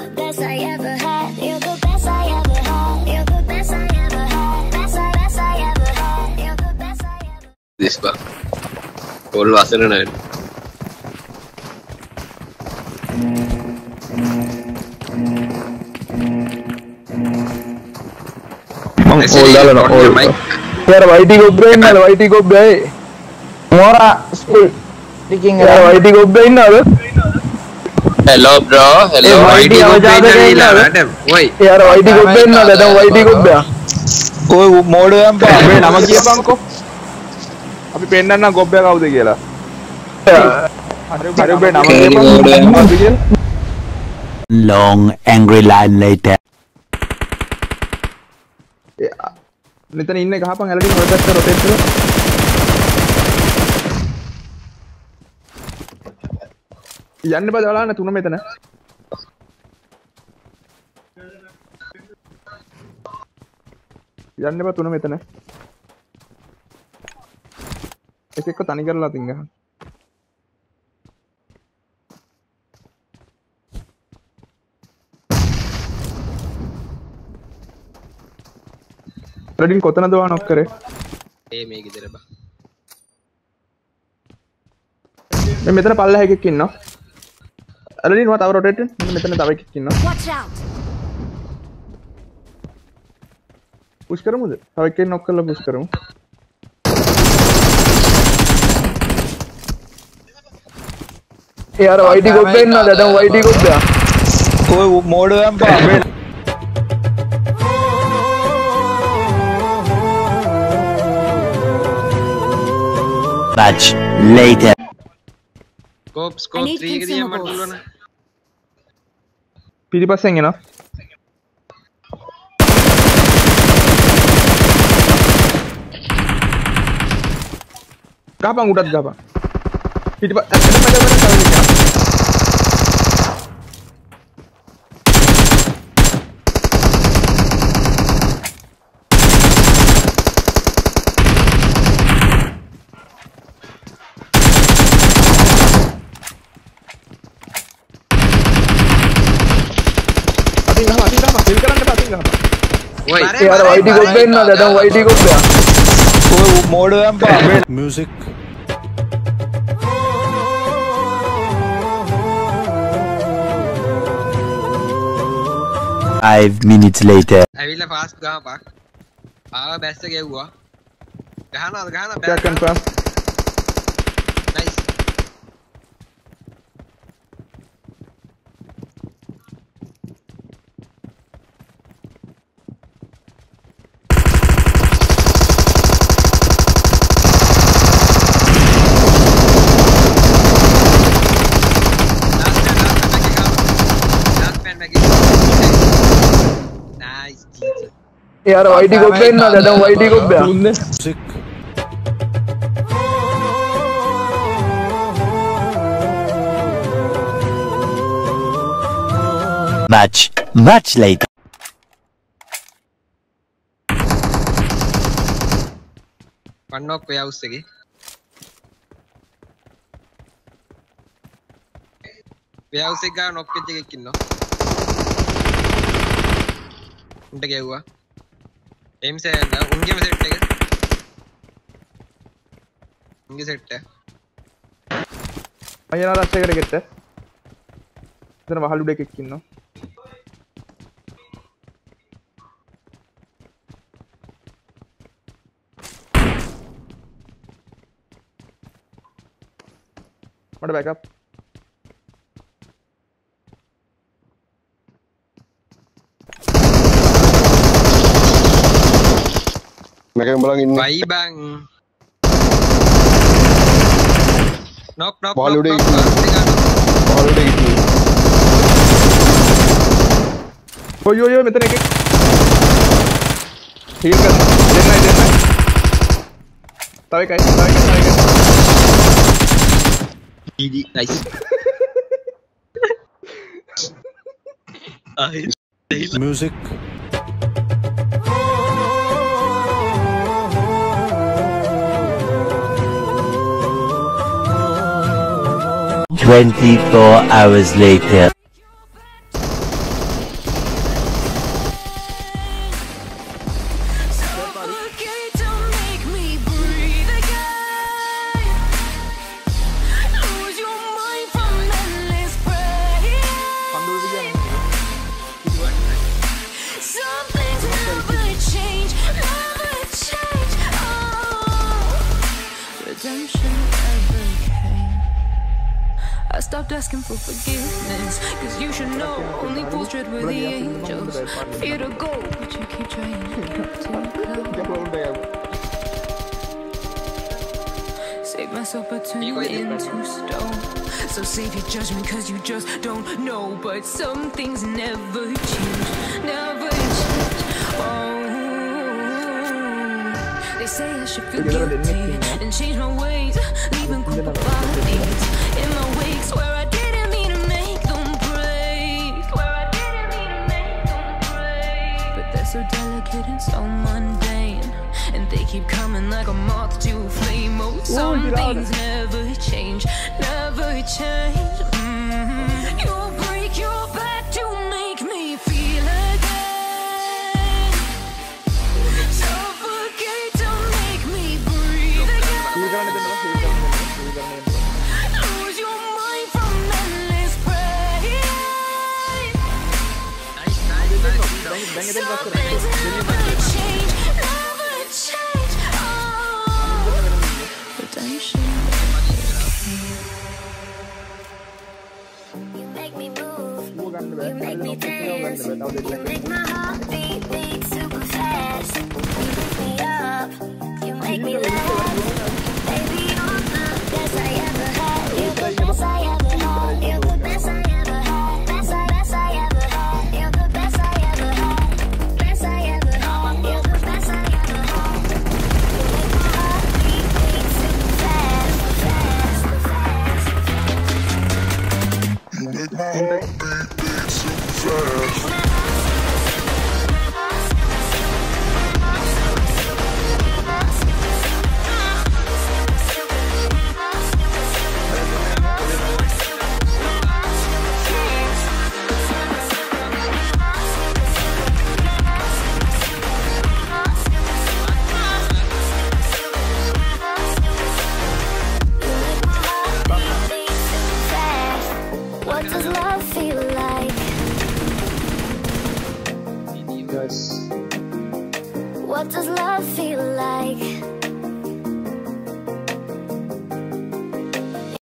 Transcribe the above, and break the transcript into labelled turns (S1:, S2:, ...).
S1: the best I ever had. You're the best I ever had. You're the best I ever had. Best I ever had. You're the best I ever.
S2: This bar. All wasn't it?
S3: YT Gobbe innada YT Gobbe Mora school taking YT Gobbe innada
S2: Hello bro hello
S3: YT Gobbe innada
S2: wait
S3: yaar YT Gobbe innada dan YT Gobbe ඔය මෝඩයන් පා අපේ නම කියපන්කෝ අපි පෙන්නන්න ගොබ්බයා කවුද කියලා හරි ඔබේ නම කියපන්
S4: long angry line later
S3: මෙතන ඉන්නේ ගහපන් ඇලඩින් ඔය පැත්ත රොටේට් කරලා යන්න බෑ දාලා තුන මෙතන යන්න බෑ තුන මෙතන එකෙක්ව තනි කරලා තින් ගහන්න ඇලඩින් කොතනද වා නොක් කරේ
S2: මේක ඉදර බා
S3: මේ මෙතන පල්ලෙහා එකෙක් ඉන්නවා ඇලඩින් වා තව රොටේට් වෙන්න මෙතන තව එකෙක් ඉන්නවා
S1: Watch out.
S3: පුෂ් කරමුද තව එකෙක් නොක් කරලා පුෂ් කරමු यार YT Gobbe innada dan YT Gobbe ඔය මෝඩයන් පා අපේ
S4: much later
S2: scope 3 එක දිහා මට පුළුවන්
S3: පිටිපස්සෙන් එනවා ගහපන් උඩත් ගහපන්
S2: wait
S3: यार YT Gobbe innada dan YT Gobbe ඔය මෝඩයන් පා අපේ
S4: music 5 minutes later
S2: ඇවිල්ලා ෆාස්ට් ගහපන් ආව බැස්ස ගෙව්වා ගහනවාද
S3: check confirm
S2: nice
S3: यार YT Gobbe innada dan YT Gobbe
S4: music much later
S2: one knock warehouse එකේ warehouse එක ගා knock වෙච්ච එකෙක් ඉන්නවා උන්ට ගැව්වා एम से उनके में सेट है उनके सेट है
S3: අයියා රස්ස එකට ගෙට්ට එතන වහලු දෙකක් ඉන්නවා මට backup
S5: Mereka bilang ini.
S2: Bayi bang. Knock.
S5: Bahal udah gitu.
S3: Oh yo මෙතන එකෙක් හීල් කරන්න දෙන්නයි තව එකයි
S2: GG nice
S4: music 24 hours later.
S6: stopped asking for forgiveness. Cause you should know, only fools tread with the angels. Fear to go, but you keep trying to go. Save myself by turning into stone. So save your judgment cause you just don't know. But some things never change, never change. Oh, they say I should feel guilty and change my ways, leaving crumpled bodies in my wake. Swear I didn't mean to make them break, swear I didn't mean to make them break. But they're so delicate and so mundane, and they keep coming like a moth to a flame. Oh, some things never change, never change. You'll break your back to make me feel again. Suffocate to make me breathe again. Lose your mind from endless pain. Some things never change, never change. Oh, redemption.
S1: You make me move, you make me dance, you make my heart beat super fast. You lift me up, you make me laugh. Baby, you're the best I ever had. You're the best I ever had. You're the best I ever had. Best I ever had. You're the best I ever had. Best I ever had. You're the best I ever had. You make my heart beat super fast, fast, fast.
S7: Make my heart beat super fast.
S1: What does love feel like?
S3: Guys,
S1: What does love feel like?